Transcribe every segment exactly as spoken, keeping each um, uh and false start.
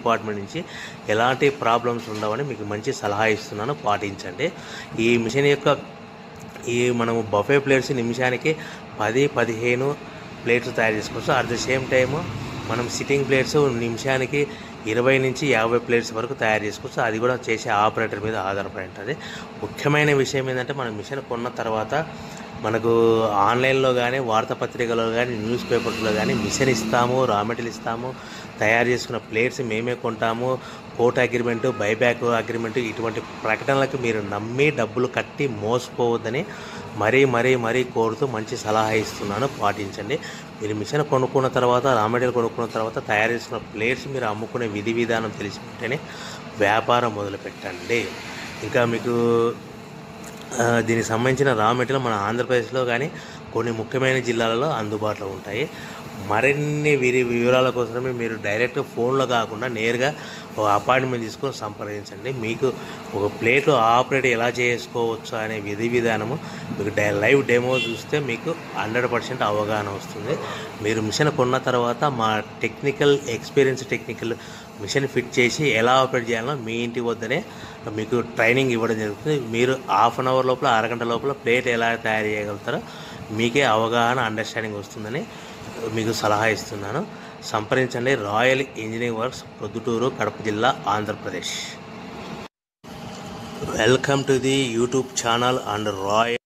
Department నుంచి ఎలాంటి problems ఉండవని మీకు మంచి సలహా ఇస్తున్నాను, పాటించండి. ఈ మిషన్ యొక్క ఈ మనము బఫే ప్లేట్స్ నిమిషానికి పది పదిహేను ప్లేట్స్ తయారు చేసుకోవచ్చు. అట్ ద సేమ్ టైము మనం సిట్టింగ్ ప్లేట్స్ నిమిషానికి ఇరవై నుంచి యాభై ప్లేట్స్ వరకు తయారు చేసుకోవచ్చు. అది కూడా చేసే ఆపరేటర్ మీద ఆధారపడి ఉంటుంది. ముఖ్యమైన విషయం ఏంటంటే మనం మిషన్ కొన్న తర్వాత మనకు ఆన్లైన్లో కానీ వార్తాపత్రికలో కానీ న్యూస్ పేపర్స్లో కానీ మిషన్ ఇస్తాము, రా మెటీరియల్ ఇస్తాము, తయారు చేసుకున్న ప్లేట్స్ మేమే కొంటాము, కోట్ అగ్రిమెంటు, బైబ్యాక్ అగ్రిమెంటు, ఇటువంటి ప్రకటనలకు మీరు నమ్మి డబ్బులు కట్టి మోసపోవద్దని మరీ మరీ మరీ కోరుతూ మంచి సలహా ఇస్తున్నాను, పాటించండి. మీరు మిషన్ కొనుక్కున్న తర్వాత, రా మెటీరియల్ కొనుక్కున్న తర్వాత తయారు చేసుకున్న ప్లేట్స్ మీరు అమ్ముకునే విధి విధానం తెలిసి ఉంటేనే వ్యాపారం మొదలుపెట్టండి. ఇంకా మీకు దీనికి సంబంధించిన రా మెటీరియల్ మన ఆంధ్రప్రదేశ్లో కానీ కొన్ని ముఖ్యమైన జిల్లాలలో అందుబాటులో ఉంటాయి. మరిన్ని వీరి వివరాల కోసమే మీరు డైరెక్ట్ ఫోన్లో కాకుండా నేరుగా ఒక అపాయింట్మెంట్ తీసుకొని సంప్రదించండి. మీకు ఒక ప్లేట్ ఆపరేట్ ఎలా చేసుకోవచ్చు అనే విధి విధానము మీకు డై లైవ్ డెమో చూస్తే మీకు హండ్రెడ్ పర్సెంట్ అవగాహన వస్తుంది. మీరు మిషన్ కొన్న తర్వాత మా technical experience technical machine fit చేసి ఎలా ఆపరేట్ చేయాలో మీ ఇంటి వద్దనే మీకు ట్రైనింగ్ ఇవ్వడం జరుగుతుంది. మీరు హాఫ్ అన్ అవర్ లోపల అరగంట లోపల ప్లేట్ ఎలా తయారు చేయగలుగుతారో మీకే అవగాహన అండర్స్టాండింగ్ వస్తుందని మీకు సలహా ఇస్తున్నాను. సంప్రదించండి. Royal engineering works, Proddatur, Kadapa జిల్లా, Andhra Pradesh. Welcome to the YouTube channel and royal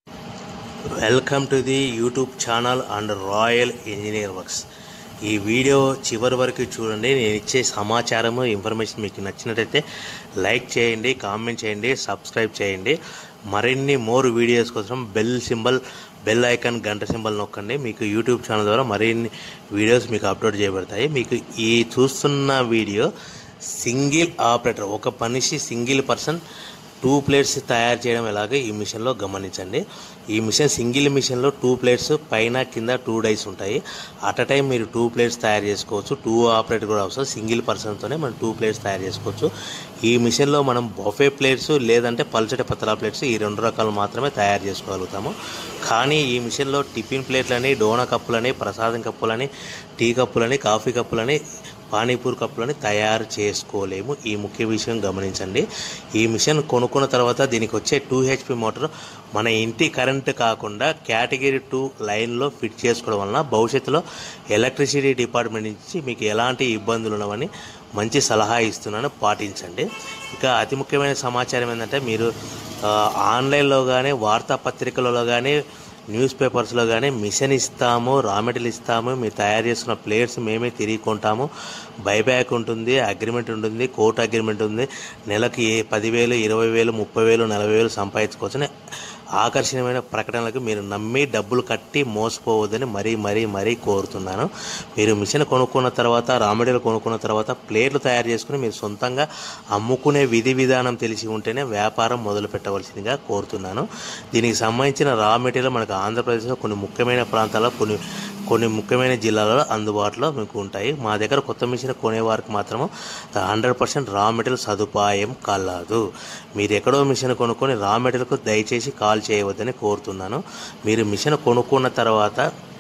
welcome to the YouTube channel and royal engineer works. ఈ వీడియో చివరి వరకు చూడండి. నేను ఇచ్చే సమాచారము ఇన్ఫర్మేషన్ మీకు నచ్చినట్టయితే లైక్ చేయండి, కామెంట్ చేయండి, సబ్స్క్రైబ్ చేయండి. మరిన్ని మోర్ వీడియోస్ కోసం బెల్ సింబల్ బెల్ ఐకాన్ గంట సింబల్ నొక్కండి. మీకు యూట్యూబ్ ఛానల్ ద్వారా మరిన్ని వీడియోస్ మీకు అప్లోడ్ చేయబడతాయి. మీకు ఈ చూస్తున్న వీడియో సింగిల్ ఆపరేటర్, ఒక మనిషి సింగిల్ పర్సన్ టూ ప్లేట్స్ తయారు చేయడం ఎలాగో ఈ మిషన్లో గమనించండి. ఈ మిషన్ సింగిల్ మిషన్లో టూ ప్లేట్స్ పైన కింద టూ డైస్ ఉంటాయి. అట్ అ టైం మీరు టూ ప్లేట్స్ తయారు చేసుకోవచ్చు. టూ ఆపరేటర్ కూడా అవసరం. సింగిల్ పర్సన్తోనే మనం టూ ప్లేట్స్ తయారు చేసుకోవచ్చు. ఈ మిషన్లో మనం బఫే ప్లేట్స్ లేదంటే పల్చటి పతలా ప్లేట్స్ ఈ రెండు రకాలు మాత్రమే తయారు చేసుకోగలుగుతాము. కానీ ఈ మిషన్లో టిఫిన్ ప్లేట్లని, డోనా కప్పులని, ప్రసాదం కప్పులని, టీ కప్పులని, కాఫీ కప్పులని, పానీపూరి కప్పులని తయారు చేసుకోలేము. ఈ ముఖ్య విషయం గమనించండి. ఈ మిషన్ కొనుక్కున్న తర్వాత దీనికి వచ్చే టూ హెచ్పి మోటార్ మన ఇంటి కరెంటు కాకుండా కేటగిరీ టూ లైన్లో ఫిట్ చేసుకోవడం వలన భవిష్యత్తులో ఎలక్ట్రిసిటీ డిపార్ట్మెంట్ నుంచి మీకు ఎలాంటి ఇబ్బందులు ఉన్నవని మంచి సలహా ఇస్తున్నాను, పాటించండి. ఇంకా అతి ముఖ్యమైన సమాచారం ఏంటంటే మీరు ఆన్లైన్లో కానీ వార్తాపత్రికలలో కానీ న్యూస్ పేపర్స్లో కానీ మిషన్ ఇస్తాము, రా మెటీరియల్ ఇస్తాము, మీరు తయారు చేసుకున్న ప్లేట్స్ మేమే తిరిగి కొంటాము, బైబ్యాక్ ఉంటుంది, అగ్రిమెంట్ ఉంటుంది, కోర్టు అగ్రిమెంట్ ఉంది, నెలకి పదివేలు ఇరవై వేలు ముప్పై వేలు నలభై వేలు సంపాదించుకోవచ్చని ఆకర్షణీయమైన ప్రకటనలకు మీరు నమ్మి డబ్బులు కట్టి మోసపోవద్దని మరీ మరీ మరీ కోరుతున్నాను. మీరు మిషన్ కొనుక్కున్న తర్వాత, రా మెటీరియల్ కొనుక్కున్న తర్వాత ప్లేట్లు తయారు చేసుకుని మీరు సొంతంగా అమ్ముకునే విధి విధానం తెలిసి ఉంటేనే వ్యాపారం మొదలు పెట్టవలసిందిగా కోరుతున్నాను. దీనికి సంబంధించిన రా మెటీరియల్ మనకు ఆంధ్రప్రదేశ్లో కొన్ని ముఖ్యమైన ప్రాంతాల్లో కొన్ని కొన్ని ముఖ్యమైన జిల్లాలలో అందుబాటులో మీకు ఉంటాయి. మా దగ్గర కొత్త మిషన్ కొనేవారికి మాత్రము హండ్రెడ్ పర్సెంట్ రా మెటీరియల్ సదుపాయం కలదు. మీరు ఎక్కడో మిషన్ కొనుక్కొని రా మెటీరియల్కు దయచేసి కాల్ చేయవద్దని కోరుతున్నాను. మీరు మిషన్ కొనుక్కున్న తర్వాత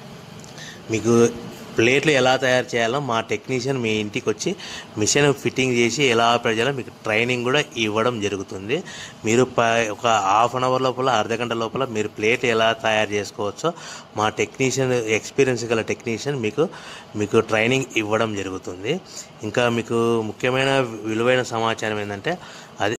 మీకు ప్లేట్లు ఎలా తయారు చేయాలో మా టెక్నీషియన్ మీ ఇంటికి వచ్చి మిషన్ ఫిట్టింగ్ చేసి ఎలా ఆపరేట్ చేయాలో మీకు ట్రైనింగ్ కూడా ఇవ్వడం జరుగుతుంది. మీరు ఒక హాఫ్ అన్ అవర్ లోపల అర్ధ గంట లోపల మీరు ప్లేట్ ఎలా తయారు చేసుకోవచ్చో మా టెక్నీషియన్, ఎక్స్పీరియన్స్ గల టెక్నీషియన్ మీకు మీకు ట్రైనింగ్ ఇవ్వడం జరుగుతుంది. ఇంకా మీకు ముఖ్యమైన విలువైన సమాచారం ఏంటంటే అది